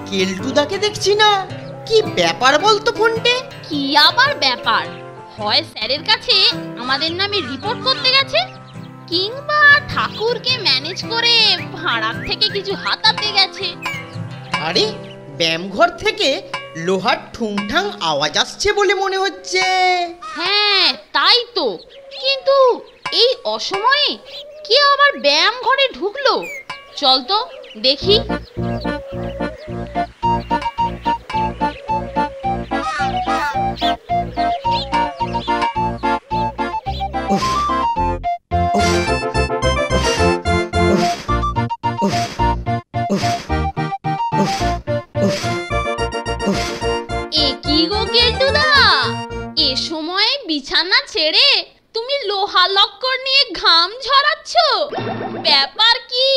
কেলটুদাকে দেখছি না, কি ব্যাপার বলতো ফোনটে? কি আবার ব্যাপার? হয় স্যারের কাছে আমাদের নামে রিপোর্ট করতে গেছে, কিংবা ঠাকুরকে ম্যানেজ করে ভাড়ার থেকে কিছু হাতাতে গেছে। আরে ব্যায়ামঘর থেকে লোহার ঠুংঠাং আওয়াজ আসছে বলে মনে হচ্ছে। হ্যাঁ তাই তো, কিন্তু এই অসময়ে কে আবার ব্যায়াম ঘরে ঢুকলো? চল তো দেখি। এ কি গো কেলটুদা, এ সময় বিছানা ছেড়ে তুমি লোহা লক্কর নিয়ে ঘাম ঝরাচ্ছ, ব্যাপার কি?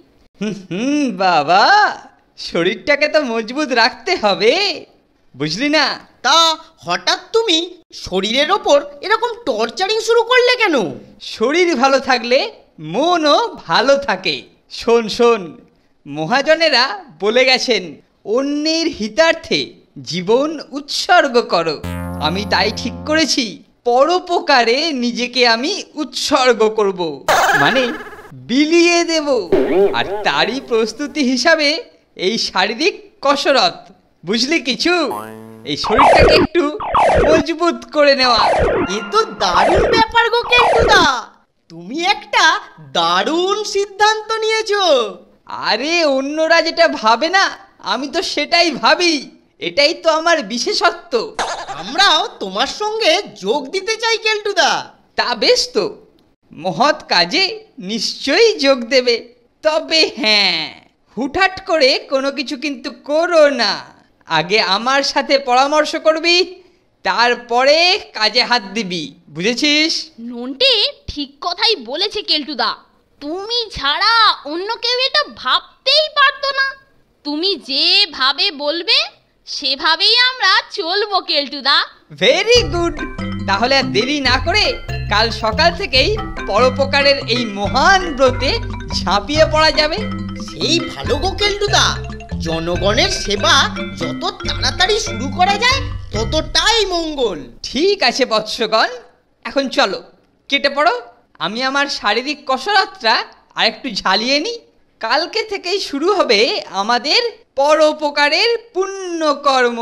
বাবা, শরীরটাকে তো মজবুত রাখতে হবে, বুঝলি না? তা হঠাৎ তুমি শরীরের ওপর এরকম টর্চারিং শুরু করলে কেন? শরীর ভালো থাকলে মনও ভালো থাকে। শোন শোন, মহাজনেরা বলে গেছেন অন্যের হিতার্থে জীবন উৎসর্গ করো। আমি তাই ঠিক করেছি, পরোপকারে নিজেকে আমি উৎসর্গ করব, মানে বিলিয়ে দেব। আর তারই প্রস্তুতি হিসাবে এই শারীরিক কসরত, বুঝলি কিছু? এই শরীরটাকে একটু মজবুত করে নেওয়া। এ তো দারুণ ব্যাপার গো কেলটুদা, তুমি একটা দারুণ সিদ্ধান্ত নিয়েছো। আরে অন্যরা যেটা ভাবে না, আমি তো সেটাই ভাবি, এটাই তো আমার বিশেষত্ব। আমরাও তোমার সঙ্গে যোগ দিতে চাই কেলটুদা। তা বেশ তো, মহৎ কাজে নিশ্চয়ই যোগ দেবে। তবে হ্যাঁ, হুটহাট করে কোনো কিছু কিন্তু করো না। আগে আমার সাথে পরামর্শ করবি, তারপরে কাজে হাত দিবি, বুঝেছিস? নন্টে ঠিক কথাই বলেছে কেলটুদা, তুমি ছাড়া অন্য কেউ এটা ভাবতেই পারতো না। তুমি যেভাবে বলবে সেভাবেই আমরা চলবো কেলটুদা। Very good. তাহলে আর দেরি না করে কাল সকাল থেকেই পরোপকারের এই মহান ব্রতে ঝাঁপিয়ে পড়া যাবে। সেই ভালো গো কেলটুদা, জনগণের সেবা যত তাড়াতাড়ি শুরু করা যায় ততটাই মঙ্গল। ঠিক আছে বৎসগণ, এখন চলো কেটে পড়ো। আমি আমার শারীরিক কসরতটা আরেকটু ঝালিয়ে নিই। কালকে থেকেই শুরু হবে আমাদের পরোপকারের পুণ্যকর্ম।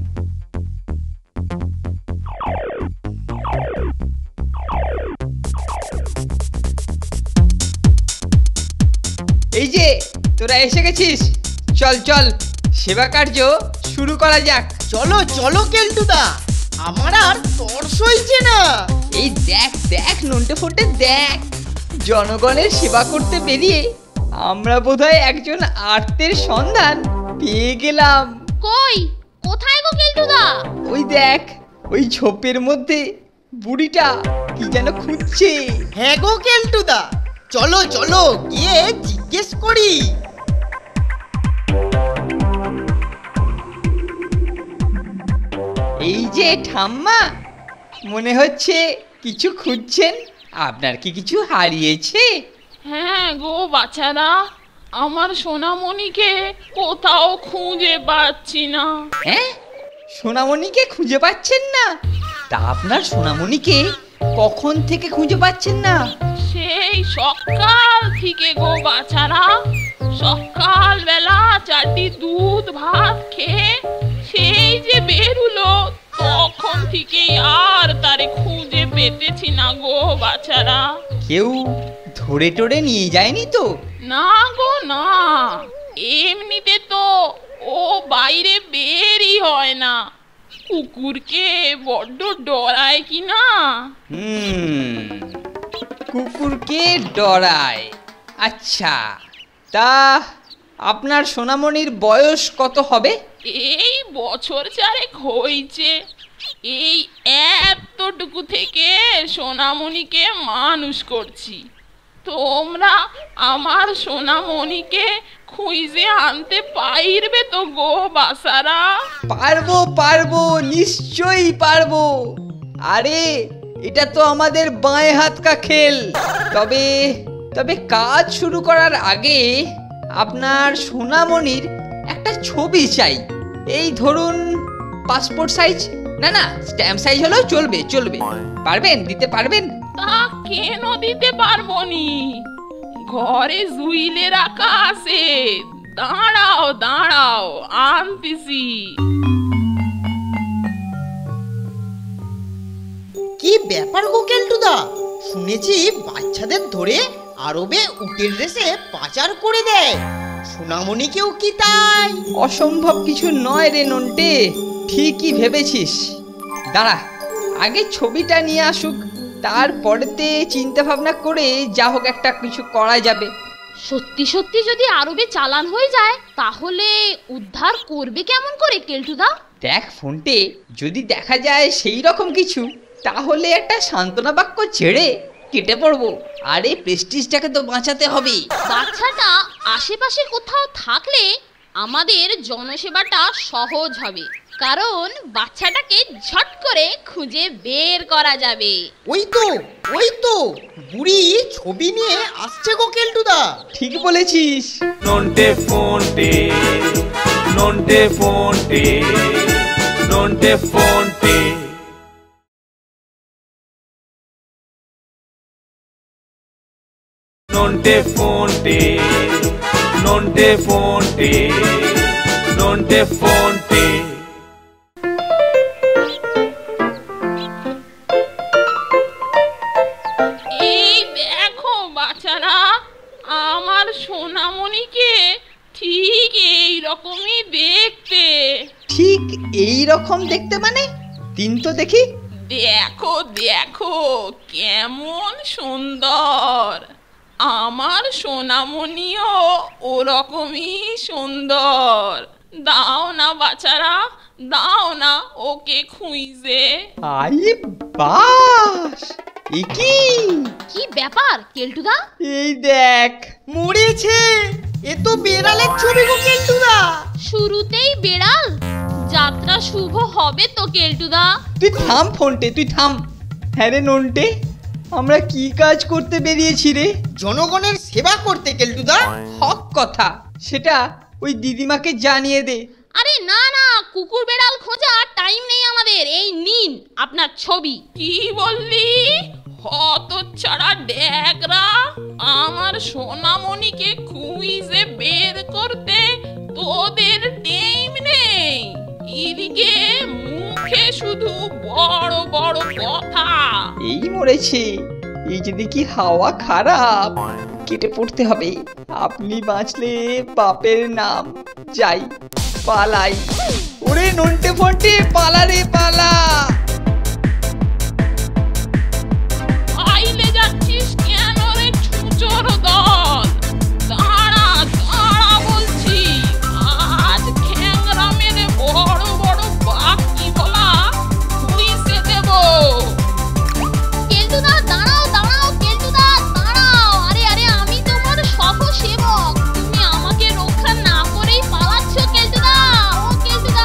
এই যে তোরা এসে গেছিস, চল চল সেবা কার্য শুরু করা যাক। চলো চলো কেলটুদা, আমার আর তর সইছে না। এই দেখ দেখ নন্টে ফন্টে দেখ, জনগণের সেবা করতে বেরিয়ে আমরা বোধহয় একজন আর্তের সন্ধান পেয়ে গেলাম। কই, কোথায় গো কেলটুদা? ওই দেখ, ওই ঝোপের মধ্যে বুড়িটা কি যেন খুঁজছে। হ্যাঁ গো কেলটুদা, চলো চলো গিয়ে জিজ্ঞেস করি। এই যে ঠাম্মা, মনে হচ্ছে কিছু খুঁজছেন। আপনার কি কিছু হারিয়েছে? হ্যাঁ গো বাচ্চারা, আমার সোনামণিকে কোথাও খুঁজে পাচ্ছি না। হ্যাঁ, সোনামণিকে খুঁজে পাচ্ছেন না? তা আপনার সোনামণিকে কখন থেকে খুঁজে পাচ্ছেন না? সেই সকাল থেকে গো বাচ্চারা, সকাল বেলা 4টি দুধ ভাত খেয়ে সেই যে বেরুলো, তখন থেকে আর তারে খুঁজে পেতেছি না গো বাচ্চারা। কেউ ধরে টরে নিয়ে যায়নি তো? না গো না, এমনিতে তো ও বাইরে বেরই হয় না, কুকুরকে বড্ড ডরায় কি না। কুকুরকে ডরায়, আচ্ছা। তা আপনার সোনামণির বয়স কত হবে? এই বছর 4 হয়েছে। এই এতটুকু থেকে সোনামণিকে মানুষ করছি। তোমরা আমার সোনামণিকে খুঁজে আনতে পারবে তো গো বাসারা? পারবো পারবো, নিশ্চয়ই পারবো। আরে এটা তো আমাদের বাঁয়ে হাত কা খেল। তবে কাজ শুরু করার আগে আপনার সোনামণির একটা ছবি চাই। এই ধরুন পাসপোর্ট সাইজ, না না স্ট্যাম্প সাইজ হলেও চলবে চলবে। পারবেন, দিতে পারবেন? তা কেন দিতে পারবো নি, ঘরে জুইলে রাখা আছে। দাঁড়াও দাঁড়াও, আনতেছি। কি ব্যাপার গো কেলটুদা, শুনেছি বাচ্চাদের ধরে আরবে উটের রেসে পাচার করে দেয়, সোনামণিকেও কি তাই? অসম্ভব কিছু নয় রে নন্টে, ঠিকই ভেবেছিস। দাঁড়া, আগে ছবিটা নিয়ে আসুক, তারপরেতে চিন্তা ভাবনা করে যা হোক একটা কিছু করা যাবে। সত্যি সত্যি যদি আরবে চালান হয়ে যায় তাহলে উদ্ধার করবে কেমন করে কেলটুদা? দেখ ফোনটে, যদি দেখা যায় সেই রকম কিছু, তাহলে একটা সান্ত্বনা বাক্য ছেড়ে কেটে পড়বো। আরে প্রেস্টিজটাকে তো বাঁচাতে হবে। বাচ্চাটা আশেপাশে কোথাও থাকলে আমাদের জনসেবাটা সহজ হবে, কারণ বাচ্চাটাকে ঝট করে খুঁজে বের করা যাবে। ওই তো বুড়ি ছবি নিয়ে আসছে গো কেলটুদা। ঠিক বলেছিস। নন্টে ফোনটে, নন্টে ফোনটে, নন্টে ফোনটে। নন্টে ফোনটে, নন্টে ফোনটে, নন্টে ফোনটে। এই দেখো বাচ্চারা, আমার সোনামণিকে ঠিক এই রকমই দেখতে। ঠিক এই রকম দেখতে মানে? দিন তো দেখি। দেখো দেখো কেমন সুন্দর, আমার সোনামণিও ওরকমই সুন্দর। দাও না বাচ্চারা, দাও না ওকে খুঁজে। আই বাস, এ কি? কি ব্যাপার কেলটুদা? এই দেখ। মরেছে, এ তো বেড়ালের ছবি গো কেলটুদা। শুরুতেই বেড়াল? যাত্রা শুভ হবে তো কেলটুদা। তুই থাম ফোনটে, তুই থাম। হ্যাঁ রে নন্টে, আমরা কি কাজ করতে বেরিয়েছি রে? জনগণের সেবা করতে কেলটুদা। হক কথা, সেটা ওই দিদিমাকে জানিয়ে দে। আরে না না, কুকুর বেড়াল খোঁজা টাইম নেই আমাদের। এই নিন আপনার ছবি। কি বললি? হতচ্ছাড়া ড্যাগরা, আমার সোনামণিকে খুঁজে বের করতে তোদের টাইম নেই। এদিকে মুখে শুধু বড় বড় কথা। এই মরেছে, এই যে দেখি হাওয়া খারাপ, কেটে পড়তে হবে। আপনি বাঁচলে বাপের নাম। যাই, পালাই। ওরে নন্টে ফন্টে, পালা রে পালা। আইলে যাচ্ছিস কেন রে ছুচোর দল? দাঁড়া দাঁড়া বলছি, আজ খ্যাংরা মেরে বড় বড় বাকি বলা পুলিশে দেব। কেলটুদা দাঁড়াও দাঁড়াও, কেলটুদা দাঁড়াও। আরে আরে, আমি তোমার সহসেবক, তুমি আমাকে রক্ষা না করেই পালাচ্ছ কেলটুদা। ও কেলটুদা,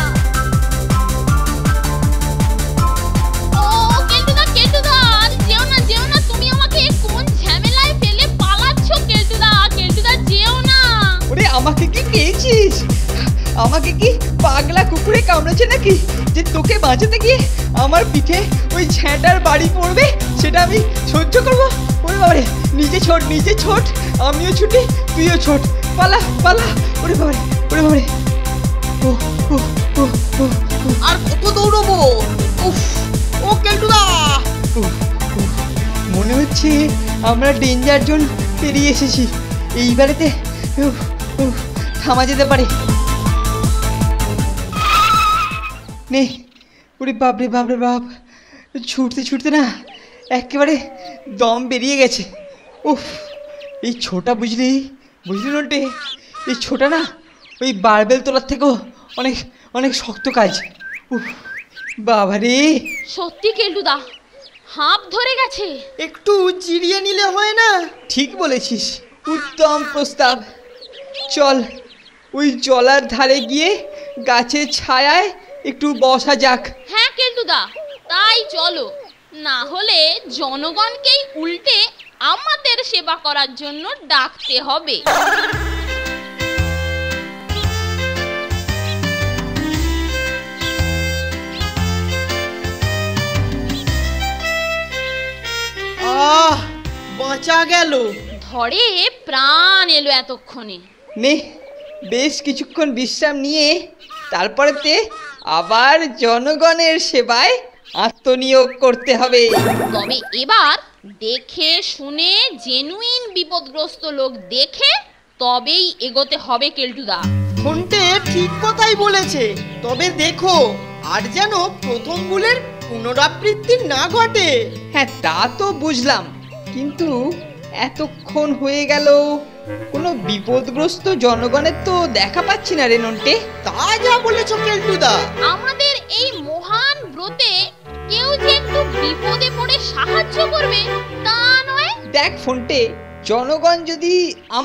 ও কেলটুদা, কেলটুদা আর যেও না, যেও না। তুমি আমাকে কোন ঝামেলায় ফেলে পালাচ্ছ কেলটুদা? কেলটুদা যেও না। ওরে আমাকে কি পেয়েছিস? আমাকে কি পাগলা কুকুরে কামড়েছে নাকি, যে তোকে বাঁচাতে গিয়ে আমার পিঠে ওই ঝ্যাঁটার বাড়ি পড়বে, সেটা আমি সহ্য করবো? ওরে বাবারে, নিজে ছোট নিজে ছোট, আমিও ছুটি তুইও ছোট, পালা পালা। ওরে বাবারে, ওরে বাবারে। ও ও ও ও ও, আর কত দৌড়বো? উফ, ও কেলটুদা। ও, ও, মনে হচ্ছে আমরা ডেঞ্জার জোন পেরিয়ে এসেছি। এইবারেতে উফ, উফ, থামা যেতে পারে। নে, ওরে বাপ রে বাপ রে বাপ, ছুটতে ছুটতে না একেবারে দম বেরিয়ে গেছে। উফ, এই ছোটা বুঝলি নন্টে, এই ছোটা না ওই বারবেল তোলার থেকেও অনেক অনেক শক্ত কাজ। উফ, বাবা রে। সত্যি কেলটুদা, হাঁপ ধরে গেছে। একটু জিরিয়ে নিলে হয় না? ঠিক বলেছিস, উত্তম প্রস্তাব। চল, ওই জলার ধারে গিয়ে গাছের ছায়ায় একটু বসা যাক। হ্যাঁ কেলটুদা, তাই চলো। না হলে জনগণকেই উল্টে আমাদের সেবা করার জন্য ডাকতে হবে। বাঁচা গেল। ধরে প্রাণ এলো এতক্ষণে। নে বেশ কিছুক্ষণ বিশ্রাম নিয়ে তারপরেতে আবার জনগণের সেবায় আত্মনিয়োগ করতে হবে। তবে এবার দেখে শুনে জেনুইন বিপদগ্রস্ত লোক দেখে তবেই এগোতে হবে কেলটুদা। ফোনটে ঠিক কথাই বলেছে। তবে দেখো আর যেন প্রথম ভুলের পুনরাবৃত্তি না ঘটে। হ্যাঁ তা তো বুঝলাম, কিন্তু এতক্ষণ হয়ে গেল কোনো বিপদগ্রস্ত জনগণের তো দেখা পাচ্ছি না রে নন্টে। তা যা বলেছো কেলটুদা। আমাদের এই মহান ব্রতে কেউ যে একটু বিপদে পড়ে সাহায্য করবে তা নয়। দেখ ফোনটে, জনগণ যদি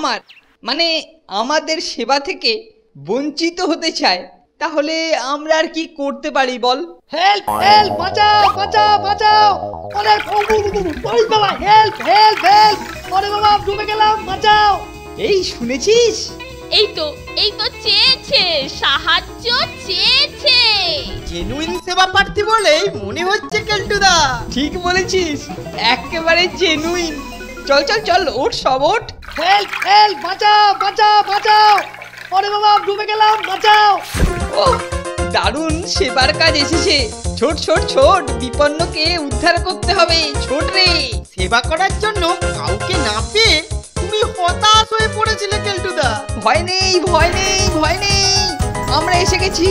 আমাদের সেবা থেকে বঞ্চিত হতে চায় তাহলে আমরা আর কি করতে পারি বল? হেল্প হেল্প, বাঁচাও বাঁচাও বাঁচাও, ওরে ওরে বাবা, হেল্প হেল্প হেল্প, ওরে বাবা ডুবে গেলাম, বাঁচাও। এই শুনেছিস? এই তো চেয়েছে, সাহায্য চেয়েছে। জেনুইন সেবা প্রার্থী বলেই মনে হচ্ছে কেলটুদা। ঠিক বলেছিস, একেবারে জেনুইন। চল চল চল, ওঠ সব ওঠ। হেল্প হেল্প, বাঁচাও বাঁচাও বাঁচাও, ওরে বাবা ডুবে গেলাম, বাঁচাও। ও দারুণ সেবার কাজ এসেছে। ছোট ছোট ছোট, বিপন্নকে উদ্ধার করতে হবে, ছোট রে। সেবা করার জন্য কাউকে না পেয়ে তুমি হতাশ হয়ে পড়েছিলে কেলটুদা। ভয় নেই ভয় নেই ভয় নেই, আমরা এসে গেছি,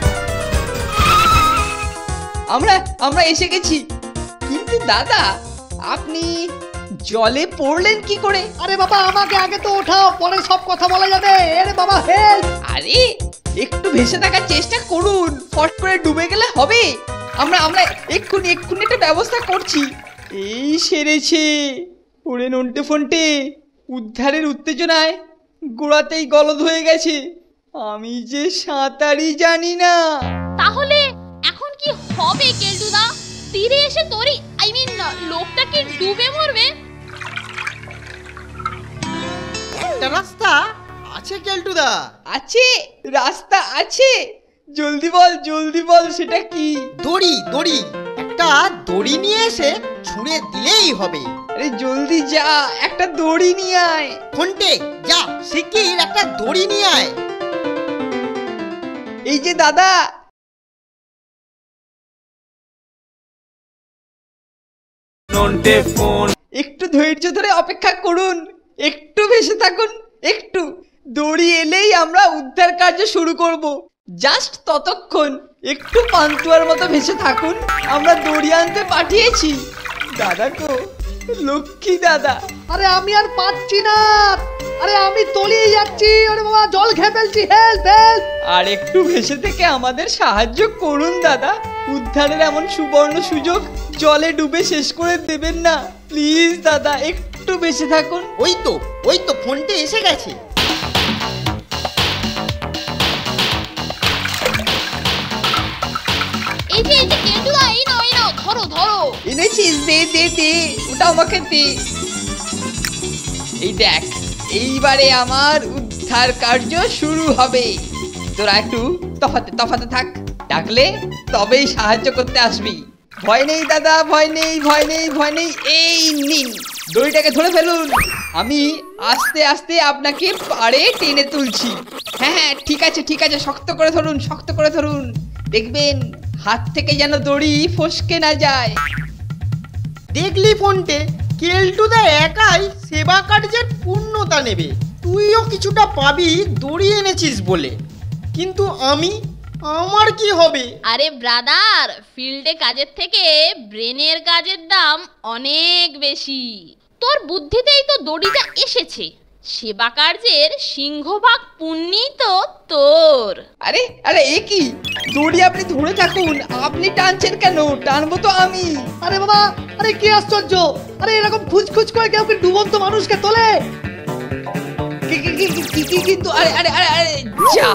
আমরা এসে গেছি। কিন্তু দাদা আপনি জলে পড়লেন কি করে? আরে বাবা আমাকে আগে তো ওঠাও, পরে সব কথা বলা যাবে। আরে বাবা হেল্প। আরে একটু ভেসে থাকার চেষ্টা করুন, ফট করে ডুবে গেলে হবে। আমরা এক্ষুনি একটা ব্যবস্থা করছি। এই সেরেছে। ওরে নন্টে ফন্টে, উদ্ধারের উত্তেজনায় গোড়াতেই গলদ হয়ে গেছে। আমি যে সাঁতারই জানি না। তাহলে এখন কি হবে কেলটুদা? তীরে এসে লোকটা কি ডুবে মরবে? একটা রাস্তা আছে কেলটুদা। আছে, রাস্তা আছে। জলদি বল সেটা কি? দড়ি একটা দড়ি নিয়ে এসে ছুঁড়ে দিলেই হবে। আরে জলদি যা, একটা দড়ি নিয়ে আয়। ফোনটে যা, শিগগির একটা দড়ি নিয়ে আয়। এই যে দাদা। নন্টে ফোন। একটু ধৈর্য ধরে অপেক্ষা করুন, একটু ভেসে থাকুন, একটু। দড়ি এলেই আমরা উদ্ধার কার্য শুরু করব। জাস্ট ততক্ষণ একটু পান্তুয়ার মতো ভেসে থাকুন, আমরা দড়ি আনতে পাঠিয়েছি। দাদা গো, লক্ষ্মী দাদা। আরে আমি আর পাচ্ছি না, আরে আমি তলিয়ে যাচ্ছি। আরে বাবা জল খেয়ে ফেলছি, হেল্প হেল্প। আর একটু ভেসে থেকে আমাদের সাহায্য করুন দাদা। উদ্ধারের এমন সুবর্ণ সুযোগ জলে ডুবে শেষ করে দেবেন না, প্লিজ দাদা, একটু বেঁচে থাকুন। ওই তো ফোনটে এসে গেছে। এই যে কেলটুদা, এই নাও ধরো। এনেছিস? দে ওটা আমাকে দে। এই দেখ, এইবারে আমার উদ্ধার কার্য শুরু হবে। তোরা একটু তফাতে থাক, ডাকলে তবেই সাহায্য করতে আসবি। ভয় নেই দাদা, ভয় নেই। এই নিন, দড়িটাকে ধরে ফেলুন। আমি আস্তে আস্তে আপনাকে পাড়ে টেনে তুলছি। হ্যাঁ ঠিক আছে, শক্ত করে ধরুন। দেখবেন হাত থেকে যেন দড়ি ফসকে না যায়। দেখলি ফোনটে, কেলটুদা একাই সেবা কার্যের পূর্ণতা নেবে। তুইও কিছুটা পাবি দড়ি এনেছিস বলে, কিন্তু আমার কি হবে? আরে ব্রাদার, ফিল্ডে কাজের থেকে ব্রেনের কাজের দাম অনেক বেশি। তোর বুদ্ধিতেই তো দড়িটা এসেছে। সেবা কার্যের সিংহভাগ পুণ্যই তো তোর। আরে এ কি? দড়ি আপনি ধরে থাকুন, আপনি টানছেন কেন? টানবো তো আমি। আরে বাবা, আরে কি আশ্চর্য! আরে এরকম খুঁজ করে কেউ কি ডুবন্ত মানুষকে তোলে? কিন্তু আরে যা।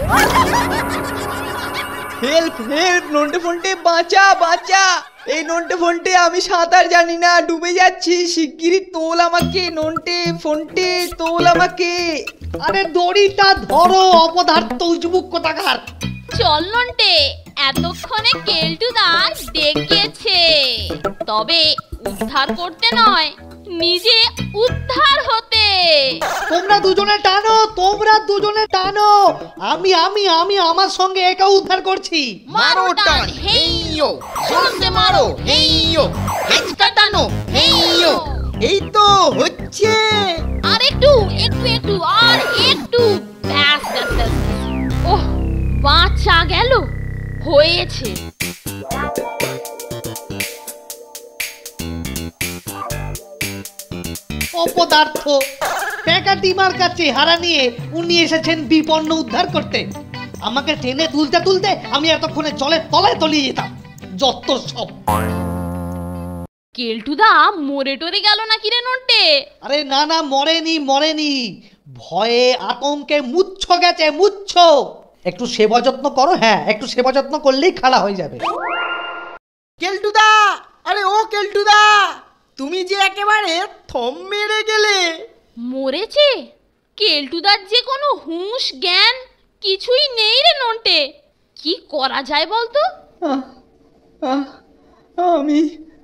হেল্প নন্টে ফন্টে, বাঁচা। এই নন্টে ফন্টে, আমি সাঁতার জানি না, ডুবে যাচ্ছি, শিগগিরই তোল আমাকে। নন্টে ফন্টে, তোল আমাকে। আরে দড়িটা ধরো, অপদার্থ উজবুক কোথাকার। চল নন্টে, এতক্ষণে কেলটুদা ডেকেছে। তবে উদ্ধার করতে নয়, নিজে উদ্ধার হতে। তোমরা দুজনে টানো, তোমরা দুজনে টানো। আমি আমি আমি আমার সঙ্গে একা উদ্ধার করছি। মারো টান, হেইয়ো, জোরসে মারো, হেইয়ো, হেঁচকা টানো, হেইয়ো। এই তো হচ্ছে। আর একটু একটু একটু আর একটু, ব্যাস ব্যাস ব্যাস। ওহ, বাঁচা গেল, হয়েছে। অপদার্থ, প্যাকাটিমার কাছে হারা নিয়ে উনি এসেছেন বিপন্ন উদ্ধার করতে। আমাকে টেনে তুলতে তুলতে আমি এতক্ষণে জলের তলায় তলিয়ে যেতাম। যত সব। কেলটুদা মরে টরে গেল নাকি রে নন্টে? আরে না না, মরেনি মরেনি, ভয়ে আতঙ্কে মুচ্ছ গেছে, মুচ্ছ। একটু সেবা যত্ন করো, হ্যাঁ একটু সেবা যত্ন করলেই খাড়া হয়ে যাবে। কেলটুদা, আরে ও কেলটুদা, তুমি যে একেবারে থম মেরে গেলে। মরেছে? কেলটুদার যে কোনো হুঁশ জ্ঞান কিছুই নেই রে নন্টে। কি করা যায় বলতো? আমি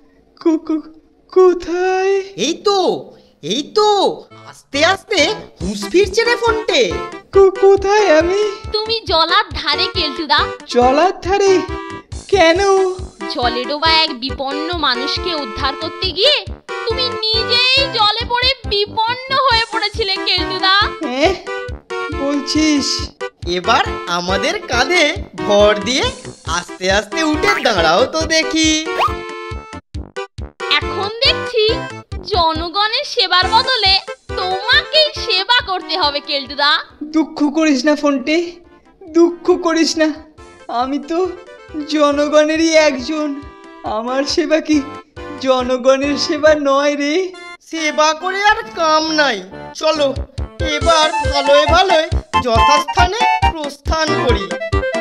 কোথায়? এই তো আস্তে আস্তে হুঁশ ফিরছে রে ফোনটে। কোথায় আমি? তুমি জলার ধারে কেলটুদা। জলার ধারে? কেন? জলে ডোবা এক বিপন্ন মানুষকে উদ্ধার করতে গিয়ে তুমি নিজেই জলে পড়ে বিপন্ন হয়ে পড়েছিলে কেলটুদা। বলছিস? এবার আমাদের কাঁধে ভর দিয়ে আস্তে আস্তে উঠে দাঁড়াও তো দেখি। এখন দেখছি জনগণের সেবার বদলে তোমাকেই সেবা করতে হবে কেলটুদা। দুঃখ করিস না ফোনটে, দুঃখ করিস না। আমি তো জনগণেরই একজন। আমার সেবা কি জনগণের সেবা নয় রে? সেবা করে আর কাম নাই। চলো এবার ভালোয় ভালোয় যথাস্থানে প্রস্থান করি।